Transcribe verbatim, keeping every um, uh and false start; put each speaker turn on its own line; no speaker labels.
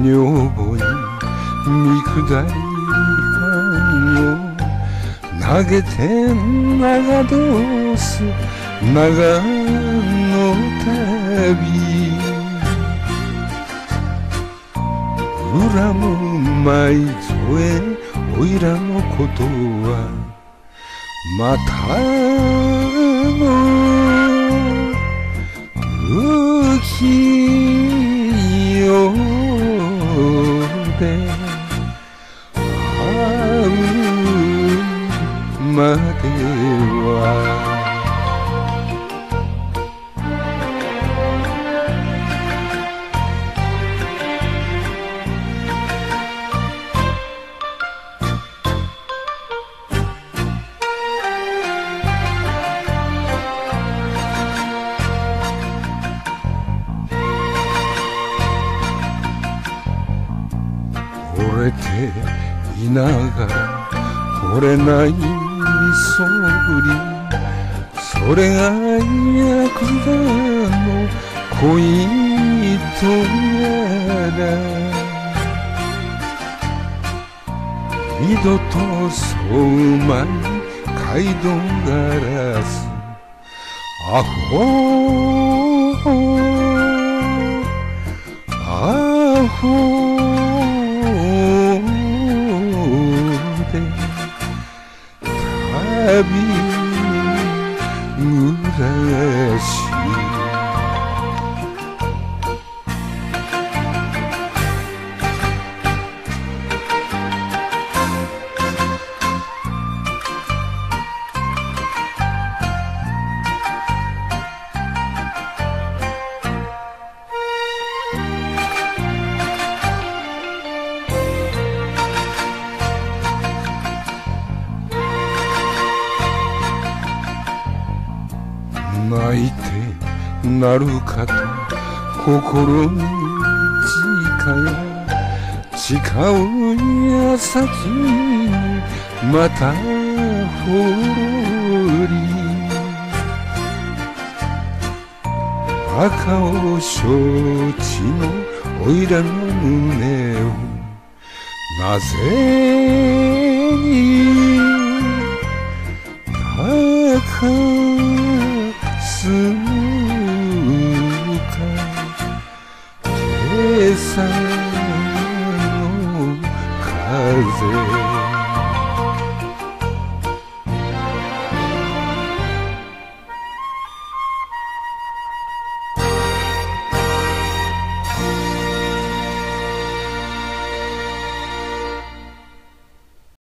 女房に見下り藩を投げて長どす長の旅、恨む舞添おいらのことはまたの浮世で会うまでは惚れていながら惚れないそぶり、それがヤクザの恋とやら、二度とそうまい街道ガラス、アホアホ旅暮らし、泣いてなるかと心に誓や、誓う矢先にまたほろり、赤を承知のおいらの胸をなぜに高すか、今朝の風